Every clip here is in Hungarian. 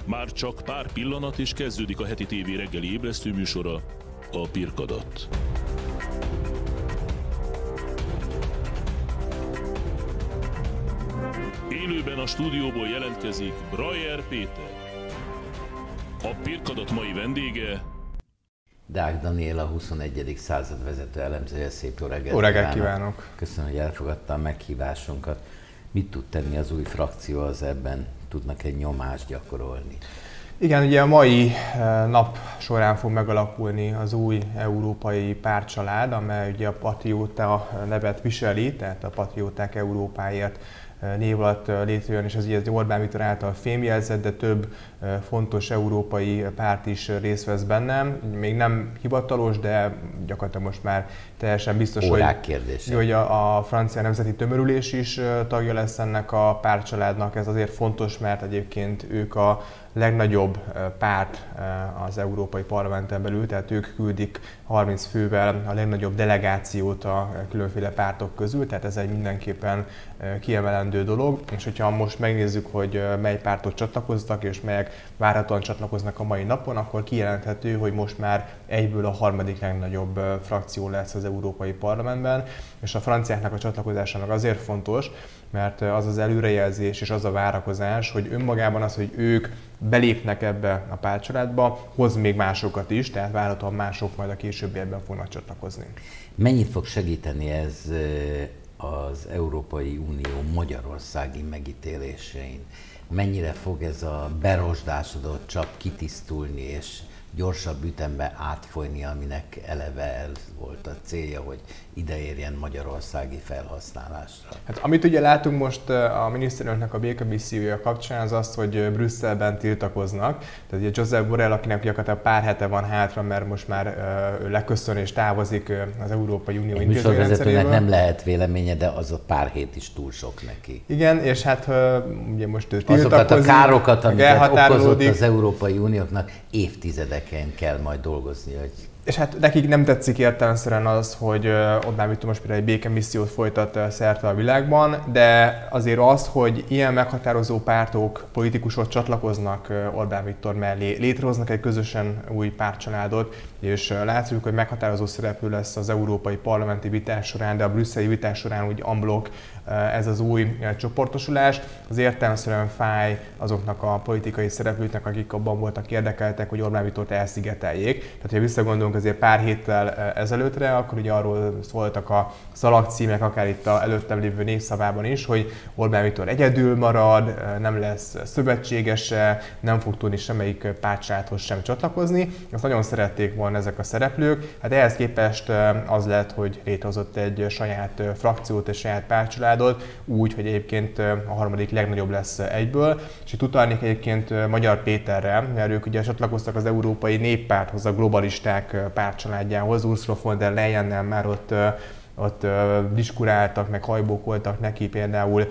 Már csak pár pillanat és kezdődik a heti tévé reggeli ébresztő műsora, a Pirkadat. Élőben a stúdióból jelentkezik Brajer Péter. A Pirkadat mai vendége Deák Daniel, a 21. század vezető elemzője. Szép jó reggelt! Jó reggelt kívánok! Köszönöm, hogy elfogadta a meghívásunkat. Mit tud tenni az új frakció, az ebben tudnak egy nyomást gyakorolni? Igen, ugye a mai nap során fog megalakulni az új európai pártcsalád, amely ugye a Patrióta nevet viseli, tehát a Patrióták Európáért név alatt létrejön, és ez ugye Orbán Viktor által fémjelzett, de több fontos európai párt is részt vesz bennem. Még nem hivatalos, de gyakorlatilag most már teljesen biztos, hogy a francia nemzeti tömörülés is tagja lesz ennek a pártcsaládnak. Ez azért fontos, mert egyébként ők a legnagyobb párt az Európai Parlamenten belül, tehát ők küldik 30 fővel a legnagyobb delegációt a különféle pártok közül, tehát ez egy mindenképpen kiemelendő dolog. És hogyha most megnézzük, hogy mely pártok csatlakoztak, és melyek várhatóan csatlakoznak a mai napon, akkor kijelenthető, hogy most már egyből a harmadik legnagyobb frakció lesz az Európai Parlamentben, és a franciáknak a csatlakozása meg azért fontos, mert az az előrejelzés és az a várakozás, hogy önmagában az, hogy ők belépnek ebbe a pártcsaládba, hoz még másokat is, tehát várhatóan mások majd a későbbiekben fognak csatlakozni. Mennyit fog segíteni ez az Európai Unió magyarországi megítélésein? Mennyire fog ez a berosdásodott csap kitisztulni és gyorsabb ütemben átfolyni, aminek eleve ez volt a célja, hogy ide érjen magyarországi felhasználásra? Hát, amit ugye látunk most a miniszterelnöknek a békemissziója kapcsán, az az, hogy Brüsszelben tiltakoznak. Tehát ugye Josep Borrell, akinek gyakorlatilag pár hete van hátra, mert most már ő leköszön és távozik az Európai Unió intézményrendszeréből. Nem lehet véleménye, de az a pár hét is túl sok neki. Igen, és hát ugye most ő tiltakozik. Azokat a károkat, amiket okozott az Európai Unióknak, évtizedeken kell majd dolgozni, hogy... És hát nekik nem tetszik értelemszerűen az, hogy Orbán Viktor most például egy békemissziót folytat szerte a világban, de azért az, hogy ilyen meghatározó pártok, politikusok csatlakoznak Orbán Viktor mellé, létrehoznak egy közösen új pártcsaládot, és látszik, hogy meghatározó szereplő lesz az európai parlamenti vitás során, de a brüsszeli vitás során úgy en bloc ez az új csoportosulás, az értelemszerűen fáj azoknak a politikai szereplőknek, akik abban voltak érdekeltek, hogy Orbán Viktort elszigeteljék. Tehát, ha visszagondolunk azért pár héttel ezelőttre, akkor ugye arról szóltak a szalagcímek, akár itt az előttem lévő népszavában is, hogy Orbán Viktor egyedül marad, nem lesz szövetségese, nem fog tudni semmelyik pártcsaládhoz sem csatlakozni. Azt nagyon szerették volna ezek a szereplők. Hát ehhez képest az lett, hogy létrehozott egy saját frakciót, egy saját pártcsaládot, úgy, hogy egyébként a harmadik legnagyobb lesz egyből. És itt utalnék egyébként Magyar Péterre, mert ők ugye csatlakoztak az Európai Néppárthoz, a globalisták pártcsaládjához, Ursula von der Leyennel már ott diskuráltak, meg hajbókoltak neki például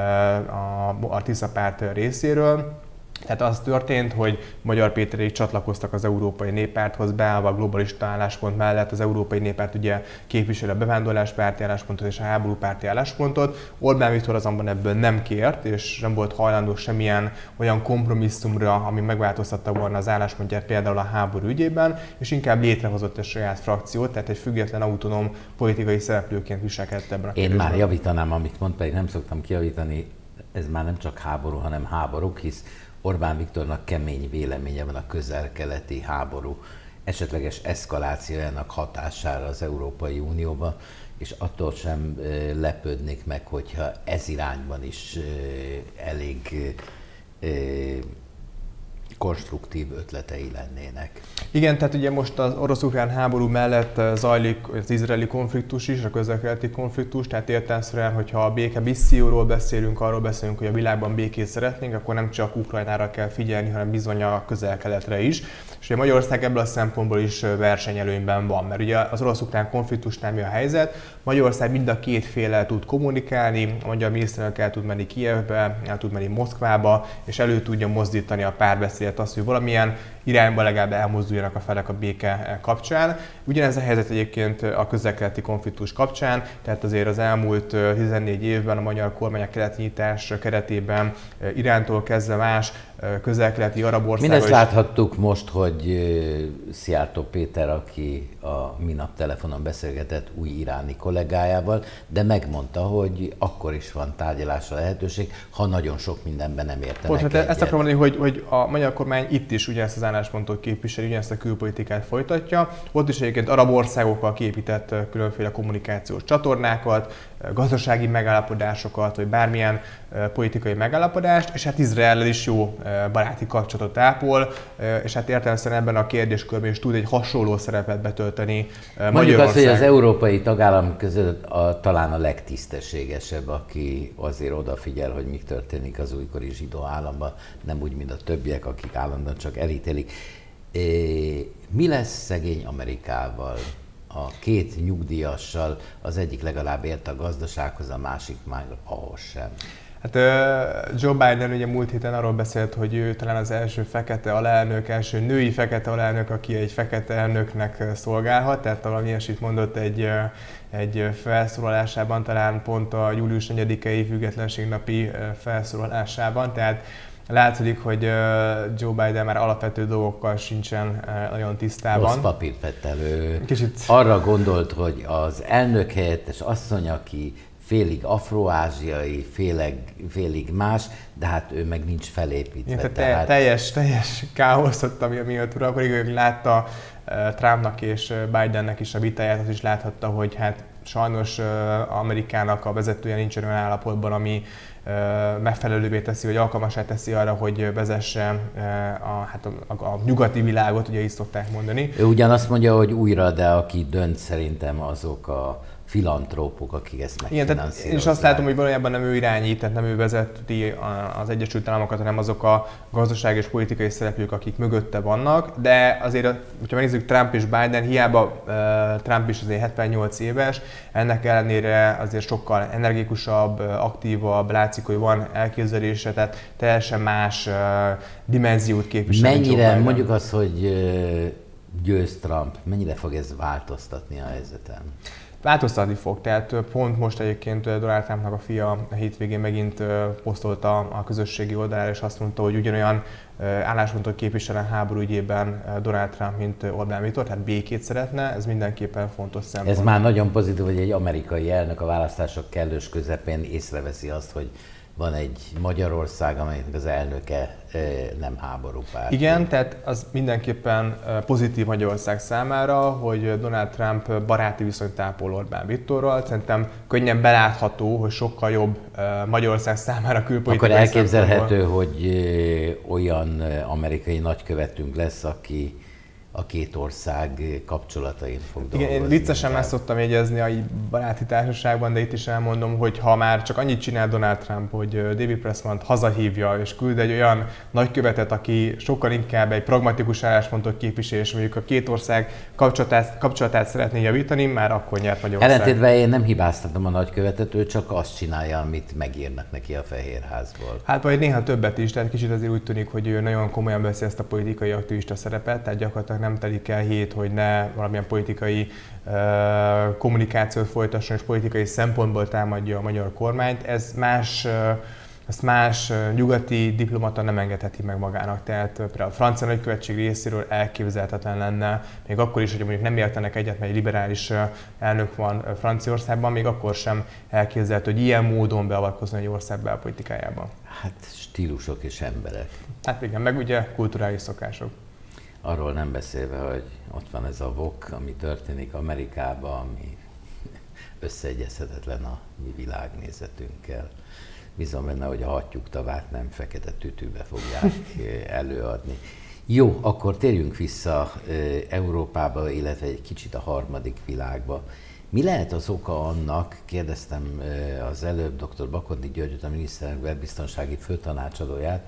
a Tisza párt részéről. Tehát az történt, hogy Magyar Péterék csatlakoztak az Európai Néppárthoz, beállva a globalista álláspont mellett. Az Európai Néppárt ugye képviseli a bevándorláspárti álláspontot és a háborúpárti álláspontot. Orbán Viktor azonban ebből nem kért, és nem volt hajlandó semmilyen olyan kompromisszumra, ami megváltoztatta volna az álláspontját például a háború ügyében, és inkább létrehozott egy saját frakciót, tehát egy független, autonóm politikai szereplőként viselkedett ebben a kérdésben. Én már javítanám, amit mond, pedig nem szoktam kijavítani, ez már nem csak háború, hanem háborúk, hisz Orbán Viktornak kemény véleménye van a közel-keleti háború esetleges eszkalációjának hatására az Európai Unióban, és attól sem lepődnék meg, hogyha ez irányban is elég konstruktív ötletei lennének. Igen, tehát ugye most az orosz-ukrán háború mellett zajlik az izraeli konfliktus is, a közel-keleti konfliktus, tehát értelemszerűen, hogyha a békemisszióról beszélünk, arról beszélünk, hogy a világban békét szeretnénk, akkor nem csak Ukrajnára kell figyelni, hanem bizony a közel-keletre is. És ugye Magyarország ebből a szempontból is versenyelőnyben van, mert ugye az orosz-ukrán konfliktusnál mi a helyzet? Magyarország mind a két féllel tud kommunikálni, a magyar miniszterelnök el tud menni Kijevbe, el tud menni Moszkvába, és elő tudja mozdítani a párbeszédet célt, az, hogy valamilyen irányba legalább elmozduljanak a felek a béke kapcsán. Ugyanez a helyzet egyébként a közel-keleti konfliktus kapcsán, tehát azért az elmúlt 14 évben a magyar kormány a keleti nyitás keretében Irántól kezdve más közel-keleti arab országok. Mindezt láthattuk most, hogy Szijjártó Péter, aki a minap telefonon beszélgetett új iráni kollégájával, de megmondta, hogy akkor is van tárgyalásra lehetőség, ha nagyon sok mindenben nem értenek egyet. Ezt akarom mondani, hogy a magyar kormány itt is ugyanezt az álláspontot képviseli, ugyanezt a külpolitikát folytatja. Ott is egyébként arab országokkal kiépített különféle kommunikációs csatornákat, gazdasági megállapodásokat, vagy bármilyen politikai megállapodást, és hát Izraellel is jó baráti kapcsolatot ápol, és hát értelemszerűen ebben a kérdéskörben is tud egy hasonló szerepet betölteni Magyarország. Mondjuk azt, hogy az európai tagállam között talán a legtisztességesebb, aki azért odafigyel, hogy mi történik az újkori zsidó államban, nem úgy, mint a többiek, akik állandóan csak elítélik. Mi lesz szegény Amerikával? A két nyugdíjassal, az egyik legalább ért a gazdasághoz, a másik már ahhoz sem. Hát Joe Biden ugye múlt héten arról beszélt, hogy ő talán az első fekete alelnök, első női fekete alelnök, aki egy fekete elnöknek szolgálhat, tehát valami ilyesmit mondott egy felszólalásában, talán pont a július 4-i függetlenségnapi felszólalásában, tehát látszik, hogy Joe Biden már alapvető dolgokkal sincsen nagyon tisztában. Rossz papírt vett elő. Kicsit. Arra gondolt, hogy az elnök helyettes asszony, aki félig afroázsiai, félig más, de hát ő meg nincs felépítve. Igen, tehát teljes káosz ott, ami miatt uralkodik, látta Trumpnak és Bidennek is a vitáját, az is láthatta, hogy hát sajnos Amerikának a vezetője nincs olyan állapotban, ami megfelelővé teszi, vagy alkalmassá teszi arra, hogy vezesse a nyugati világot, ugye így szokták mondani. Ő ugyanazt mondja, hogy újra, de aki dönt szerintem azok a filantrópok, akik ezt megfinanszírozzák. És azt látom, hogy valójában nem ő irányít, tehát nem ő vezeti az Egyesült Államokat, hanem azok a gazdasági és politikai szereplők, akik mögötte vannak. De azért, hogyha megnézzük Trump és Biden, hiába Trump is azért 78 éves, ennek ellenére azért sokkal energikusabb, aktívabb, látszik, hogy van elképzelése, tehát teljesen más dimenziót képvisel. Mennyire, mondjuk azt, hogy győz Trump, mennyire fog ez változtatni a helyzeten? Változtatni fog, tehát pont most egyébként Donald Trumpnak a fia a hétvégén megint posztolta a közösségi oldalára, és azt mondta, hogy ugyanolyan álláspontot képvisel a háború ügyében Donald Trump, mint Orbán Viktor, tehát békét szeretne, ez mindenképpen fontos szempont. Ez már nagyon pozitív, hogy egy amerikai elnök a választások kellős közepén észreveszi azt, hogy van egy Magyarország, amelynek az elnöke nem háborúpárt. Igen, tehát az mindenképpen pozitív Magyarország számára, hogy Donald Trump baráti viszonyt ápol Orbán Viktorral. Szerintem könnyen belátható, hogy sokkal jobb Magyarország számára külpolitikai. Akkor elképzelhető, hogy olyan amerikai nagykövetünk lesz, aki a két ország kapcsolatain fog dolgozni. Igen, én viccesen már szoktam jegyezni a baráti társaságban, de itt is elmondom, hogy ha már csak annyit csinál Donald Trump, hogy David Pressman-t hazahívja és küld egy olyan nagykövetet, aki sokkal inkább egy pragmatikus álláspontot képvisel, és mondjuk a két ország kapcsolatát szeretné javítani, már akkor nyert Magyarország. Ellentétben én nem hibáztatom a nagykövetet, ő csak azt csinálja, amit megírnak neki a Fehérházból. Hát vagy néha többet is, tehát kicsit azért úgy tűnik, hogy ő nagyon komolyan veszi ezt a politikai aktivista szerepet, tehát gyakorlatilag nem telik el hét, hogy ne valamilyen politikai kommunikációt folytasson és politikai szempontból támadja a magyar kormányt. Ezt más nyugati diplomata nem engedheti meg magának. Tehát például a francia nagykövetség részéről elképzelhetetlen lenne, még akkor is, hogy mondjuk nem értenek egyet, mert egy liberális elnök van Franciaországban, még akkor sem elképzelhető, hogy ilyen módon beavatkozni egy ország belpolitikájában. Hát stílusok és emberek. Hát igen, meg ugye kulturális szokások. Arról nem beszélve, hogy ott van ez a VOK, ami történik Amerikában, ami összeegyezhetetlen a mi világnézetünkkel. Bízom benne, hogy a hattyúk tavát nem fekete tütűbe fogják előadni. Jó, akkor térjünk vissza Európába, illetve egy kicsit a harmadik világba. Mi lehet az oka annak, kérdeztem az előbb dr. Bakonyi Györgyöt, a miniszterelnök belbiztonsági főtanácsadóját,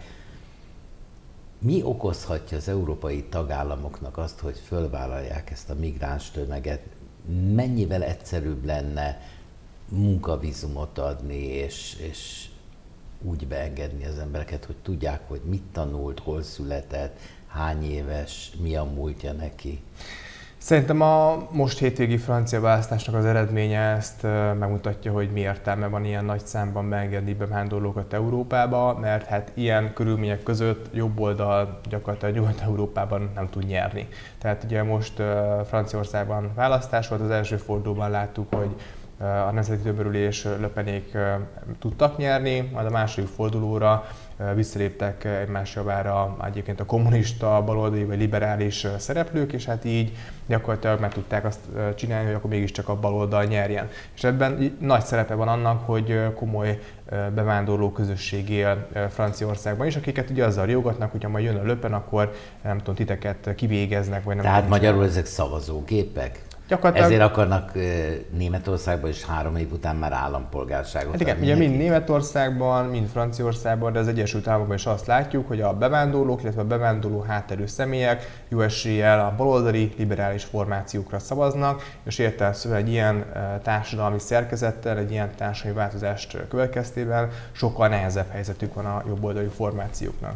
mi okozhatja az európai tagállamoknak azt, hogy fölvállalják ezt a migráns tömeget? Mennyivel egyszerűbb lenne munkavízumot adni, és úgy beengedni az embereket, hogy tudják, hogy mit tanult, hol született, hány éves, mi a múltja neki? Szerintem a most hétvégi francia választásnak az eredménye ezt megmutatja, hogy mi értelme van ilyen nagy számban beengedni bevándorlókat Európába, mert hát ilyen körülmények között jobb oldal gyakorlatilag Nyugat-Európában nem tud nyerni. Tehát ugye most Franciaországban választás volt, az első fordulóban láttuk, hogy a nemzeti többörülés Le Penék tudtak nyerni, majd a második fordulóra visszaléptek egymás javára egyébként a kommunista, baloldali vagy liberális szereplők, és hát így gyakorlatilag meg tudták azt csinálni, hogy akkor mégiscsak a baloldal nyerjen. És ebben nagy szerepe van annak, hogy komoly bevándorló közösség él Franciaországban is, akiket ugye azzal riogatnak, hogyha majd jön a Le Pen, akkor nem tudom, titeket kivégeznek, vagy nem. Tehát magyarul ezek szavazógépek? Ezért akarnak Németországban is 3 év után már állampolgárságot hát igen, adni ugye neki. mind Németországban, mind Franciaországban, de az Egyesült Államokban is azt látjuk, hogy a bevándorlók, illetve a bevándorló hátterű személyek jó eséllyel a baloldali liberális formációkra szavaznak, és értelemszerűen egy ilyen társadalmi szerkezettel, egy ilyen társadalmi változást következtében sokkal nehezebb helyzetük van a jobboldali formációknak.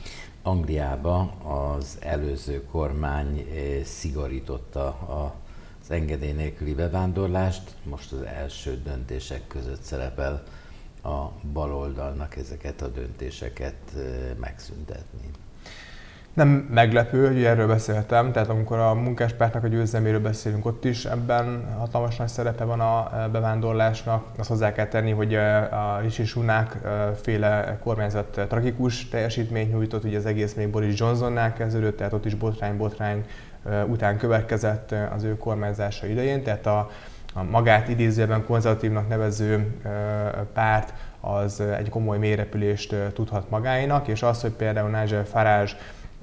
Angliában az előző kormány szigorította az engedély nélküli bevándorlást, most az első döntések között szerepel a baloldalnak ezeket a döntéseket megszüntetni. Nem meglepő, hogy erről beszéltem, tehát amikor a munkáspártnak a győzelméről beszélünk, ott is ebben hatalmas nagy szerepe van a bevándorlásnak. Azt hozzá kell tenni, hogy a Rishi Sunak féle kormányzat tragikus teljesítményt nyújtott, ugye az egész még Boris Johnsonnál kezdődött, tehát ott is botrány után következett az ő kormányzása idején, tehát a magát idézőjelben konzervatívnak nevező párt az egy komoly mélyrepülést tudhat magáénak, és az, hogy például Nigel Farage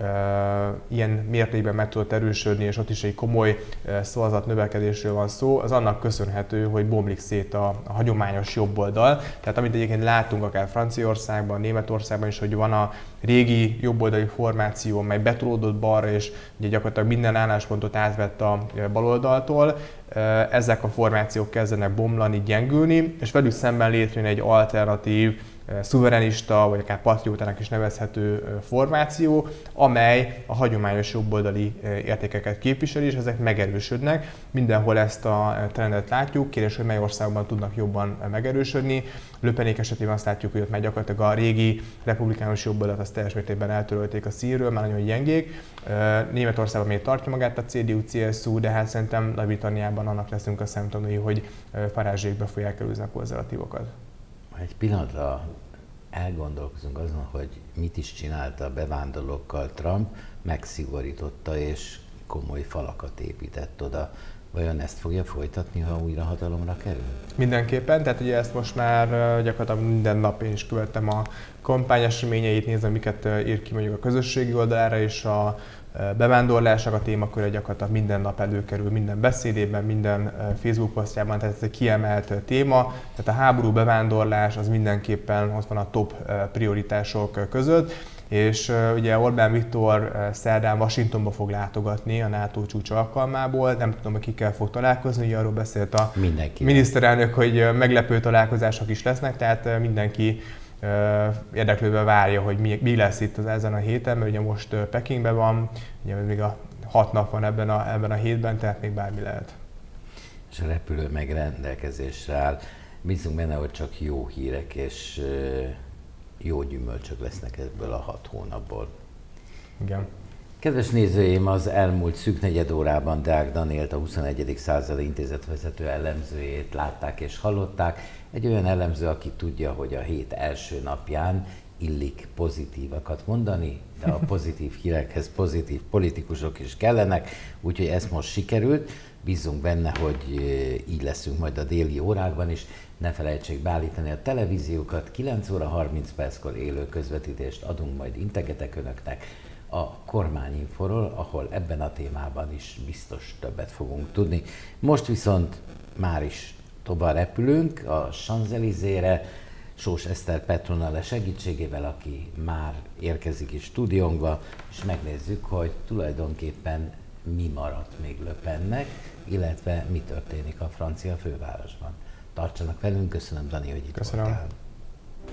ilyen mértékben meg tudott erősödni, és ott is egy komoly szavazat növekedésről van szó, az annak köszönhető, hogy bomlik szét a hagyományos jobboldal. Tehát amit egyébként látunk akár Franciaországban, Németországban is, hogy van a régi jobboldali formáció, mely betolódott balra, és ugye gyakorlatilag minden álláspontot átvett a baloldaltól, ezek a formációk kezdenek bomlani, gyengülni, és velük szemben létrejön egy alternatív, szuverenista, vagy akár patriótának is nevezhető formáció, amely a hagyományos jobboldali értékeket képviseli, és ezek megerősödnek. Mindenhol ezt a trendet látjuk, kérdés, hogy mely országban tudnak jobban megerősödni. Le Penék esetében azt látjuk, hogy ott már gyakorlatilag a régi republikánus jobboldalt azt teljes mértékben eltörölték a színről, már nagyon gyengék. Németországban még tartja magát a CDU-CSU, de hát szerintem Nagy-Britanniában annak leszünk a szemtanúi, hogy Farage-ék be fogják előzni a konzervatívokat. Egy pillanatra elgondolkozunk azon, hogy mit is csinálta a bevándorlókkal Trump, megszigorította és komoly falakat épített oda. Vajon ezt fogja folytatni, ha újra hatalomra kerül? Mindenképpen, tehát ugye ezt most már gyakorlatilag minden nap én is követtem a kampányeseményeit, nézem, miket ír ki mondjuk a közösségi oldalára, és a bevándorlásnak a témaköre gyakorlatilag minden nap előkerül, minden beszédében, minden Facebook posztjában, tehát ez egy kiemelt téma. Tehát a háború, bevándorlás az mindenképpen ott van a top prioritások között. És ugye Orbán Viktor szerdán Washingtonba fog látogatni a NATO csúcs alkalmából, nem tudom, hogy kikkel fog találkozni, ugye arról beszélt a miniszterelnök, hogy meglepő találkozások is lesznek, tehát mindenki érdeklődve várja, hogy mi lesz itt ezen a héten, mert ugye most Pekingben van, ugye még a 6 nap van ebben a hétben, tehát még bármi lehet. És a repülő meg rendelkezésre áll. Bízunk benne, hogy csak jó hírek és jó gyümölcsök lesznek ebből a 6 hónapból. Igen. Kedves nézőim, az elmúlt szűk negyed órában Deák Danielt, a 21. századi intézetvezető elemzőjét látták és hallották. Egy olyan elemző, aki tudja, hogy a hét első napján illik pozitívakat mondani, de a pozitív hírekhez pozitív politikusok is kellenek, úgyhogy ez most sikerült. Bízunk benne, hogy így leszünk majd a déli órákban is. Ne felejtsék beállítani a televíziókat, 9 óra 30 perckor élő közvetítést adunk majd integetek önöknek a Kormányinforól, ahol ebben a témában is biztos többet fogunk tudni. Most viszont már is tovább repülünk a Champs-Élysére, Sós Eszter Petronale segítségével, aki már érkezik is stúdiónkba, és megnézzük, hogy tulajdonképpen mi maradt még Le Pennek, illetve mi történik a francia fővárosban. Tartsanak velünk, köszönöm Dani, hogy itt voltál.